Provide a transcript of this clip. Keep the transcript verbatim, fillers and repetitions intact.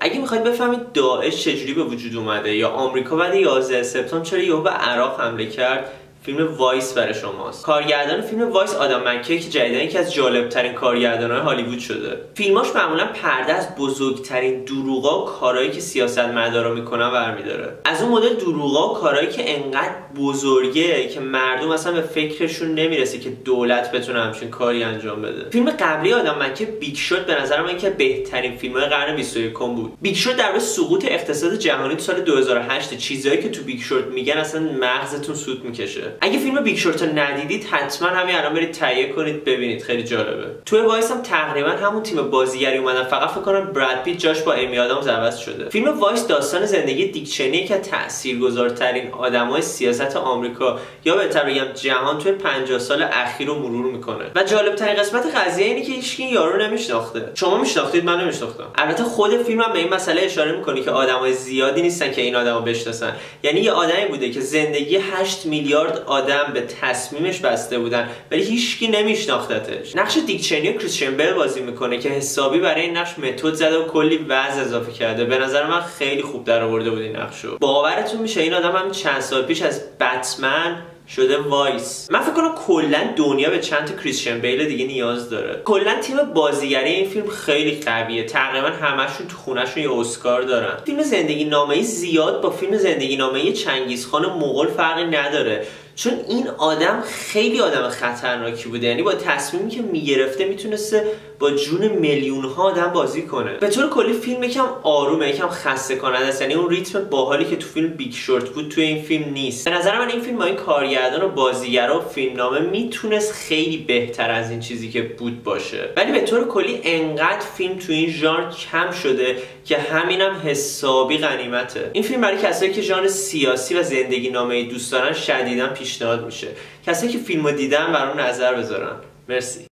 اگه میخواید بفهمید داعش چجوری به وجود اومده یا آمریکا بعد یازده سپتامبر چرا یهو به عراق حمله کرد، فیلم وایس برای شماست. کارگردان فیلم وایس آدم مکی که جدیداً یکی از جالب‌ترین کارگردان‌های هالیوود شده. فیلماش معمولاً پرده از بزرگترین دروغا و کارهایی که سیاستمدارا میکنن برمی‌داره. از اون مدل دروغا و کارهایی که انقدر بزرگه که مردم اصلا به فکرشون نمیرسه که دولت بتونه همچین کاری انجام بده. فیلم قبلی آدم مکی بیگ شات به نظر من که بهترین فیلم‌های قرن بیست و یکم بود. بیگ شات درباره سقوط اقتصاد جهانی تو سال دو هزار و هشت، چیزایی که تو بیگ شات میگن اصلا مغزتون سوت میکشه. اگه فیلم بیگ شورت رو ندیدید حتما همین الان برید تهیه کنید ببینید، خیلی جالبه. توی وایس هم تقریبا همون تیم بازیگری اومدن، فقط فکر کنم براد پیت جاش با امی آدامز عوض شده. فیلم وایس داستان زندگی دیک چنی که تاثیرگذارترین آدمای سیاست آمریکا یا بهتر بگم جهان توی پنجاه سال اخیر رو مرور میکنه. و جالب ترین قسمت قضیه اینه که هیچ کی یارو نمیشناخته. شما میشناختید، من نمیشناختم. البته خود فیلم هم به این مسئله اشاره میکنه که آدمای زیادی نیستن که این آدمو بشناسن. یعنی یه آدمی بوده که زندگی هشت میلیارد آدم به تصمیمش بسته بودن ولی هیچکی نمیشناختتش. نقش دیک چنی و کریستین بیل بازی میکنه که حسابی برای این نقش متد زده و کلی وزن اضافه کرده. به نظر من خیلی خوب درآورده بود این نقشو. باورتون میشه این آدم هم چند سال پیش از بتمن شده وایس. من فکر کنم کلا دنیا به چند تا کریستین بیل دیگه نیاز داره. کلا تیم بازیگری این فیلم خیلی قویه. تقریبا همشون تو خونه‌شون یه اسکار دارن. فیلم زندگی نامه‌ای زیاد با فیلم زندگی نامه‌ای چنگیزخان مغول فرقی نداره، چون این آدم خیلی آدم خطرناکی بوده. یعنی با تصمیمی که میگرفته میتونسته با جون میلیون ها آدم بازی کنه. به طور کلی فیلم یکم آرومه، یکم خسته کننده است. یعنی اون ریتم باحالی که تو فیلم بیگ شورت بود توی این فیلم نیست. به نظر من این فیلم با این کارگردان و بازیگرا و فیلمنامه میتونست خیلی بهتر از این چیزی که بود باشه. ولی به طور کلی انقدر فیلم تو این ژانر کم شده که همینم حسابی غنیمته. این فیلم برای کسایی که ژانر سیاسی و زندگی نامه‌ای دوست دارن شدیداً پیشنهاد میشه. کسایی که فیلمو دیدن برام نظر بذارن. مرسی.